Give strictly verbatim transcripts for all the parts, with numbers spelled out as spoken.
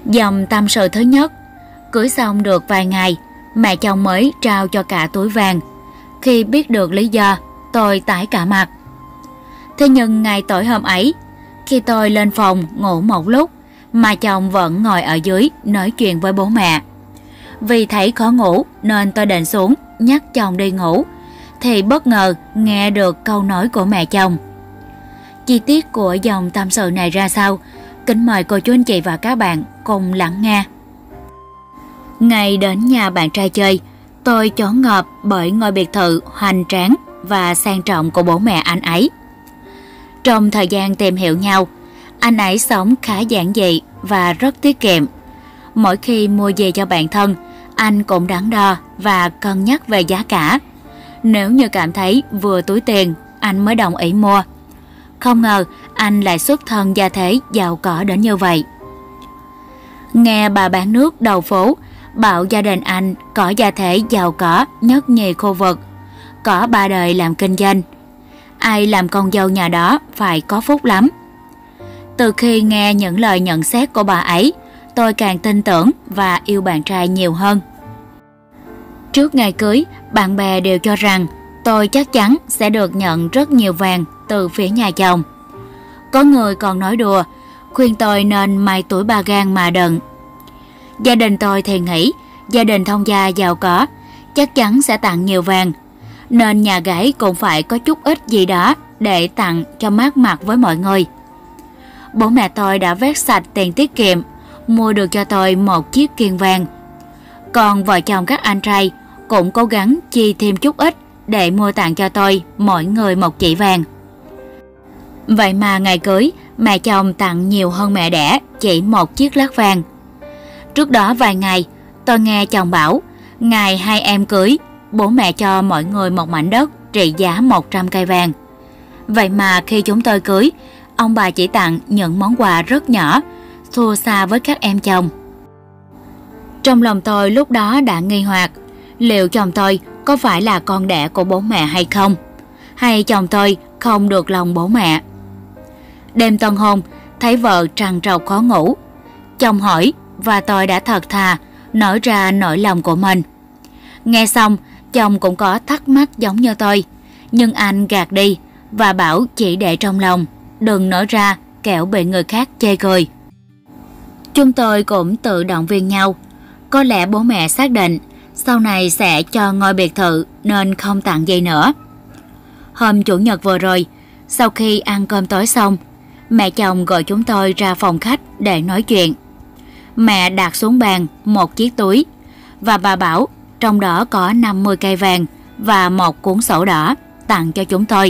Dòng tâm sự thứ nhất. Cưới xong được vài ngày, mẹ chồng mới trao cho cả túi vàng. Khi biết được lý do, tôi tái cả mặt. Thế nhưng ngày tối hôm ấy, khi tôi lên phòng ngủ một lúc, mà chồng vẫn ngồi ở dưới nói chuyện với bố mẹ. Vì thấy khó ngủ nên tôi định xuống nhắc chồng đi ngủ, thì bất ngờ nghe được câu nói của mẹ chồng. Chi tiết của dòng tâm sự này ra sao? Kính mời cô chú anh chị và các bạn cùng lắng nghe. Ngày đến nhà bạn trai chơi, tôi choáng ngợp bởi ngôi biệt thự hoành tráng và sang trọng của bố mẹ anh ấy. Trong thời gian tìm hiểu nhau, anh ấy sống khá giản dị và rất tiết kiệm. Mỗi khi mua gì cho bạn thân, anh cũng đắn đo và cân nhắc về giá cả. Nếu như cảm thấy vừa túi tiền, anh mới đồng ý mua. Không ngờ anh lại xuất thân gia thế giàu có đến như vậy. Nghe bà bán nước đầu phố bảo gia đình anh có gia thế giàu có nhất nhì khu vực, có ba đời làm kinh doanh. Ai làm con dâu nhà đó phải có phúc lắm. Từ khi nghe những lời nhận xét của bà ấy, tôi càng tin tưởng và yêu bạn trai nhiều hơn. Trước ngày cưới, bạn bè đều cho rằng tôi chắc chắn sẽ được nhận rất nhiều vàng từ phía nhà chồng. Có người còn nói đùa, khuyên tôi nên may tuổi ba gang mà đựng. Gia đình tôi thì nghĩ gia đình thông gia giàu có chắc chắn sẽ tặng nhiều vàng, nên nhà gái cũng phải có chút ít gì đó để tặng cho mát mặt với mọi người. Bố mẹ tôi đã vét sạch tiền tiết kiệm, mua được cho tôi một chiếc kiềng vàng. Còn vợ chồng các anh trai cũng cố gắng chi thêm chút ít để mua tặng cho tôi mỗi người một chỉ vàng. Vậy mà ngày cưới, mẹ chồng tặng nhiều hơn mẹ đẻ chỉ một chiếc lắc vàng. Trước đó vài ngày, tôi nghe chồng bảo ngày hai em cưới, bố mẹ cho mọi người một mảnh đất trị giá một trăm cây vàng. Vậy mà khi chúng tôi cưới, ông bà chỉ tặng những món quà rất nhỏ, thua xa với các em chồng. Trong lòng tôi lúc đó đã nghi hoặc, liệu chồng tôi có phải là con đẻ của bố mẹ hay không? Hay chồng tôi không được lòng bố mẹ? Đêm tân hôn, thấy vợ trằn trọc khó ngủ. Chồng hỏi và tôi đã thật thà nói ra nỗi lòng của mình. Nghe xong, chồng cũng có thắc mắc giống như tôi, nhưng anh gạt đi và bảo chỉ để trong lòng, đừng nói ra kẻo bị người khác chê cười. Chúng tôi cũng tự động viên nhau. Có lẽ bố mẹ xác định sau này sẽ cho ngôi biệt thự nên không tặng gì nữa. Hôm Chủ nhật vừa rồi, sau khi ăn cơm tối xong, mẹ chồng gọi chúng tôi ra phòng khách để nói chuyện. Mẹ đặt xuống bàn một chiếc túi và bà bảo trong đó có năm mươi cây vàng và một cuốn sổ đỏ tặng cho chúng tôi.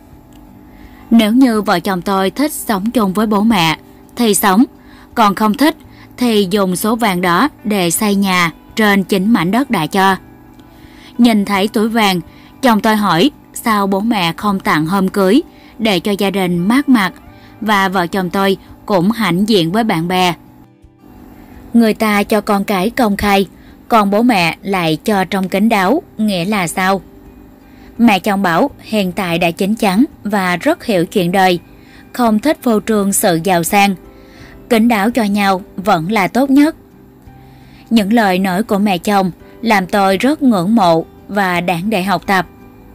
Nếu như vợ chồng tôi thích sống chung với bố mẹ thì sống, còn không thích thì dùng số vàng đó để xây nhà trên chính mảnh đất đã cho. Nhìn thấy túi vàng, chồng tôi hỏi sao bố mẹ không tặng hôm cưới để cho gia đình mát mặt, và vợ chồng tôi cũng hãnh diện với bạn bè. Người ta cho con cái công khai, còn bố mẹ lại cho trong kín đáo, nghĩa là sao? Mẹ chồng bảo hiện tại đã chín chắn và rất hiểu chuyện đời, không thích phô trương sự giàu sang. Kín đáo cho nhau vẫn là tốt nhất. Những lời nói của mẹ chồng làm tôi rất ngưỡng mộ và đáng để học tập.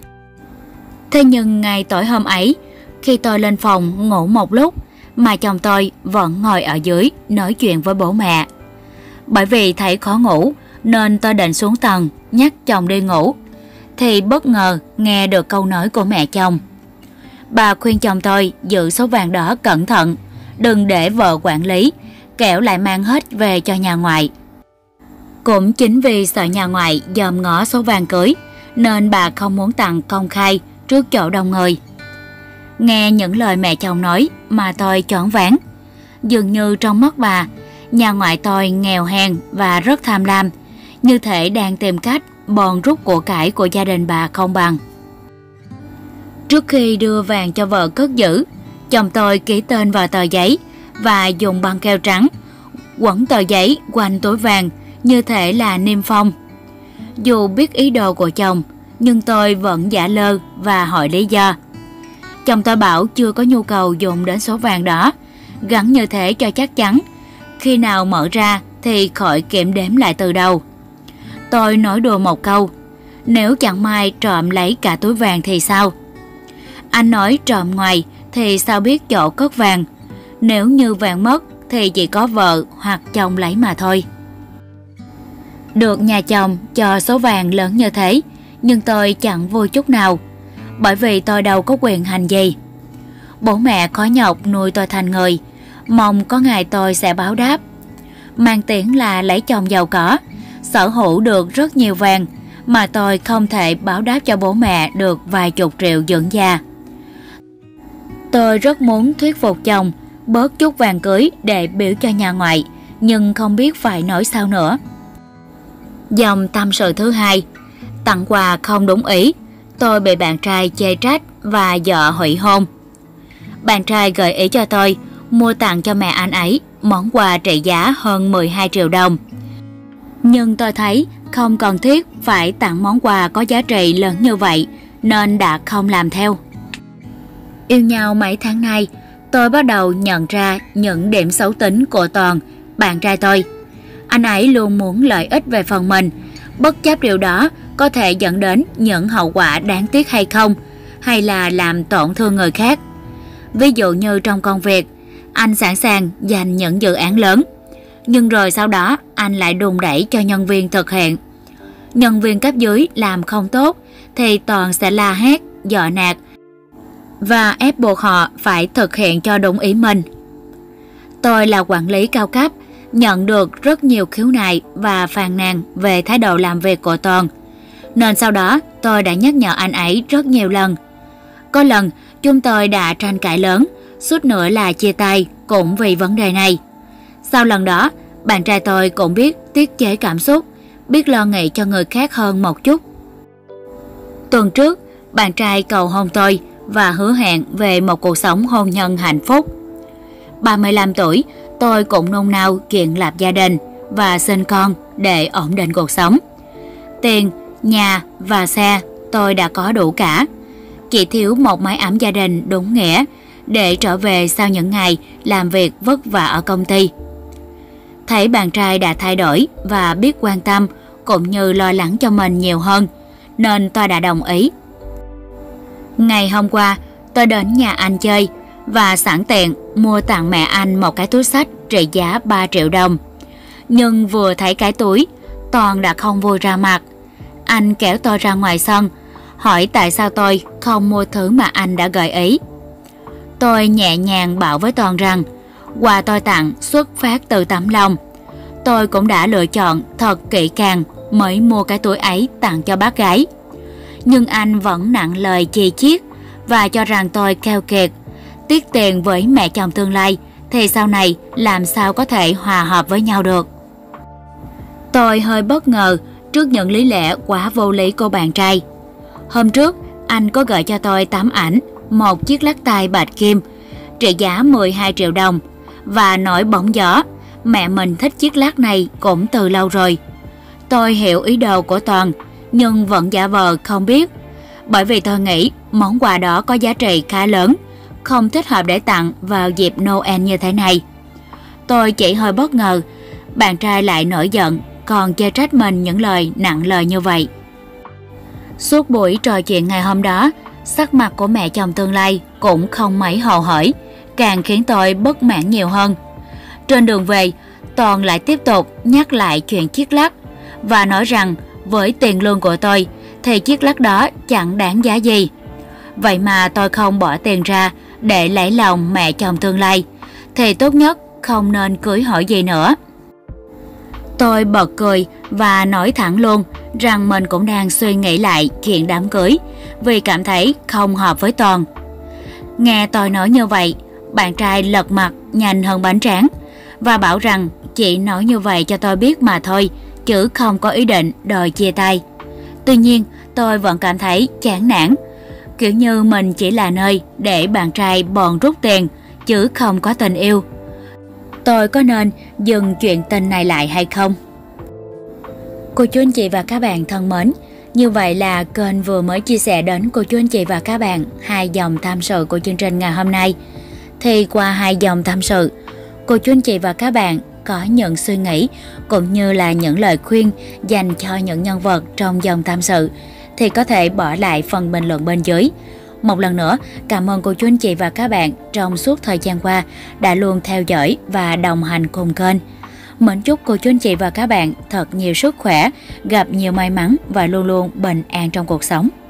Thế nhưng ngày tối hôm ấy, khi tôi lên phòng ngủ một lúc, mà chồng tôi vẫn ngồi ở dưới nói chuyện với bố mẹ. Bởi vì thấy khó ngủ nên tôi định xuống tầng nhắc chồng đi ngủ, thì bất ngờ nghe được câu nói của mẹ chồng. Bà khuyên chồng tôi giữ số vàng đó cẩn thận, đừng để vợ quản lý, kẻo lại mang hết về cho nhà ngoại. Cũng chính vì sợ nhà ngoại dòm ngó số vàng cưới nên bà không muốn tặng công khai trước chỗ đông người. Nghe những lời mẹ chồng nói mà tôi choáng váng. Dường như trong mắt bà, nhà ngoại tôi nghèo hèn và rất tham lam, như thể đang tìm cách bòn rút của cải của gia đình bà không bằng. Trước khi đưa vàng cho vợ cất giữ, chồng tôi ký tên vào tờ giấy và dùng băng keo trắng quấn tờ giấy quanh túi vàng như thể là niêm phong. Dù biết ý đồ của chồng, nhưng tôi vẫn giả lơ và hỏi lý do. Chồng tôi bảo chưa có nhu cầu dùng đến số vàng đó, gắn như thế cho chắc chắn, khi nào mở ra thì khỏi kiểm đếm lại từ đầu. Tôi nói đùa một câu, nếu chẳng may trộm lấy cả túi vàng thì sao? Anh nói trộm ngoài thì sao biết chỗ cất vàng, nếu như vàng mất thì chỉ có vợ hoặc chồng lấy mà thôi. Được nhà chồng cho số vàng lớn như thế, nhưng tôi chẳng vui chút nào, bởi vì tôi đâu có quyền hành gì. Bố mẹ khó nhọc nuôi tôi thành người, mong có ngày tôi sẽ báo đáp. Mang tiếng là lấy chồng giàu có, sở hữu được rất nhiều vàng, mà tôi không thể báo đáp cho bố mẹ được vài chục triệu dưỡng già. Tôi rất muốn thuyết phục chồng bớt chút vàng cưới để biểu cho nhà ngoại, nhưng không biết phải nói sao nữa. Dòng tâm sự thứ hai, tặng quà không đúng ý, tôi bị bạn trai chê trách và dọa hủy hôn. Bạn trai gợi ý cho tôi mua tặng cho mẹ anh ấy món quà trị giá hơn mười hai triệu đồng. Nhưng tôi thấy không cần thiết phải tặng món quà có giá trị lớn như vậy, nên đã không làm theo. Yêu nhau mấy tháng nay, tôi bắt đầu nhận ra những điểm xấu tính của Toàn, bạn trai tôi. Anh ấy luôn muốn lợi ích về phần mình, bất chấp điều đó có thể dẫn đến những hậu quả đáng tiếc hay không, hay là làm tổn thương người khác. Ví dụ như trong công việc, anh sẵn sàng dành những dự án lớn, nhưng rồi sau đó anh lại đùn đẩy cho nhân viên thực hiện. Nhân viên cấp dưới làm không tốt thì Toàn sẽ la hét, dọa nạt và ép buộc họ phải thực hiện cho đúng ý mình. Tôi là quản lý cao cấp, nhận được rất nhiều khiếu nại và phàn nàn về thái độ làm việc của Toàn, nên sau đó tôi đã nhắc nhở anh ấy rất nhiều lần. Có lần chúng tôi đã tranh cãi lớn, suốt nữa là chia tay cũng vì vấn đề này. Sau lần đó, bạn trai tôi cũng biết tiết chế cảm xúc, biết lo nghĩ cho người khác hơn một chút. Tuần trước, bạn trai cầu hôn tôi và hứa hẹn về một cuộc sống hôn nhân hạnh phúc. ba mươi lăm tuổi, tôi cũng nôn nao chuyện lập gia đình và sinh con để ổn định cuộc sống. Tiền, nhà và xe tôi đã có đủ cả, chỉ thiếu một mái ấm gia đình đúng nghĩa để trở về sau những ngày làm việc vất vả ở công ty. Thấy bạn trai đã thay đổi và biết quan tâm cũng như lo lắng cho mình nhiều hơn, nên tôi đã đồng ý. Ngày hôm qua, tôi đến nhà anh chơi và sẵn tiện mua tặng mẹ anh một cái túi xách trị giá ba triệu đồng. Nhưng vừa thấy cái túi, Toàn đã không vui ra mặt. Anh kéo tôi ra ngoài sân, hỏi tại sao tôi không mua thứ mà anh đã gợi ý. Tôi nhẹ nhàng bảo với Toàn rằng quà tôi tặng xuất phát từ tấm lòng. Tôi cũng đã lựa chọn thật kỹ càng mới mua cái túi ấy tặng cho bác gái. Nhưng anh vẫn nặng lời chì chiết và cho rằng tôi keo kiệt, tiếc tiền với mẹ chồng tương lai thì sau này làm sao có thể hòa hợp với nhau được. Tôi hơi bất ngờ trước những lý lẽ quá vô lý của bạn trai. Hôm trước, anh có gửi cho tôi tấm ảnh một chiếc lắc tay bạch kim trị giá mười hai triệu đồng và nói bóng gió mẹ mình thích chiếc lắc này cũng từ lâu rồi. Tôi hiểu ý đồ của Toàn nhưng vẫn giả vờ không biết, bởi vì tôi nghĩ món quà đó có giá trị khá lớn, không thích hợp để tặng vào dịp Noel như thế này. Tôi chỉ hơi bất ngờ, bạn trai lại nổi giận còn chê trách mình những lời nặng lời như vậy. Suốt buổi trò chuyện ngày hôm đó, sắc mặt của mẹ chồng tương lai cũng không mấy hồ hởi, càng khiến tôi bất mãn nhiều hơn. Trên đường về, Toàn lại tiếp tục nhắc lại chuyện chiếc lắc và nói rằng với tiền lương của tôi thì chiếc lắc đó chẳng đáng giá gì. Vậy mà tôi không bỏ tiền ra để lấy lòng mẹ chồng tương lai thì tốt nhất không nên cưới hỏi gì nữa. Tôi bật cười và nói thẳng luôn rằng mình cũng đang suy nghĩ lại chuyện đám cưới vì cảm thấy không hợp với Toàn. Nghe tôi nói như vậy, bạn trai lật mặt nhanh hơn bánh tráng và bảo rằng chị nói như vậy cho tôi biết mà thôi, chứ không có ý định đòi chia tay. Tuy nhiên, tôi vẫn cảm thấy chán nản, kiểu như mình chỉ là nơi để bạn trai bòn rút tiền, chứ không có tình yêu. Tôi có nên dừng chuyện tình này lại hay không? Cô chú anh chị và các bạn thân mến, như vậy là kênh vừa mới chia sẻ đến cô chú anh chị và các bạn hai dòng tâm sự của chương trình ngày hôm nay. Thì qua hai dòng tâm sự, cô chú anh chị và các bạn có những suy nghĩ cũng như là những lời khuyên dành cho những nhân vật trong dòng tâm sự thì có thể bỏ lại phần bình luận bên dưới. Một lần nữa, cảm ơn cô chú anh chị và các bạn trong suốt thời gian qua đã luôn theo dõi và đồng hành cùng kênh. Mến chúc cô chú anh chị và các bạn thật nhiều sức khỏe, gặp nhiều may mắn và luôn luôn bình an trong cuộc sống.